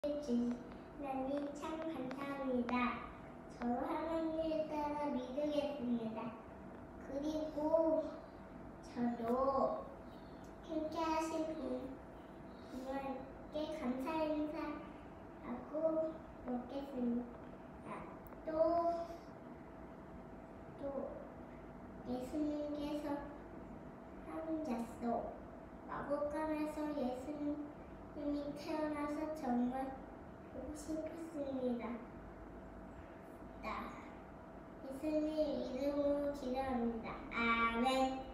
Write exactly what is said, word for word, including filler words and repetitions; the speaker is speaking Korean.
주시다니 참 감사합니다. 저도 하나님을 따라 믿으겠습니다. 그리고 저도 함께 하신 분들께 감사 인사하고 먹겠습니다. 또, 또 예수님께서 한 약속, 마법관에서 예수님이 태어나서 정말 보고 싶었습니다. 예수님 이름으로 기도합니다. 아멘.